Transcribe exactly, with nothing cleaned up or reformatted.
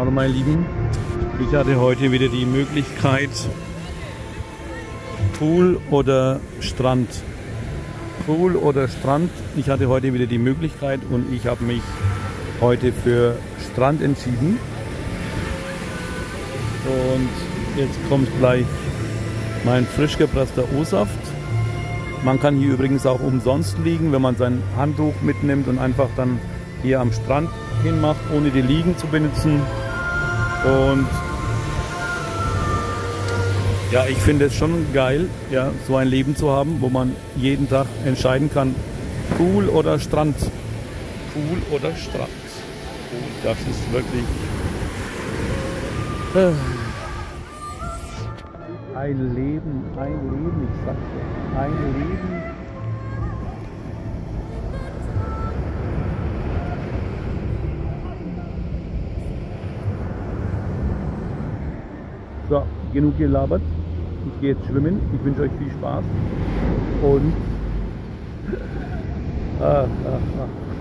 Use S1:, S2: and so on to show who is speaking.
S1: Hallo meine Lieben, ich hatte heute wieder die Möglichkeit, Pool oder Strand. Pool oder Strand, ich hatte heute wieder die Möglichkeit und ich habe mich heute für Strand entschieden. Und jetzt kommt gleich mein frisch gepresster O-Saft. Man kann hier übrigens auch umsonst liegen, wenn man sein Handtuch mitnimmt und einfach dann hier am Strand hinmacht, ohne die Liegen zu benutzen. Und ja, ich finde es schon geil, ja, so ein Leben zu haben, wo man jeden Tag entscheiden kann, Pool oder Strand. Pool oder Strand. Das ist wirklich äh, ein Leben, ein Leben, ich sag dir, ein Leben. So, genug gelabert. Ich gehe jetzt schwimmen. Ich wünsche euch viel Spaß. Und... Ach, ach, ach.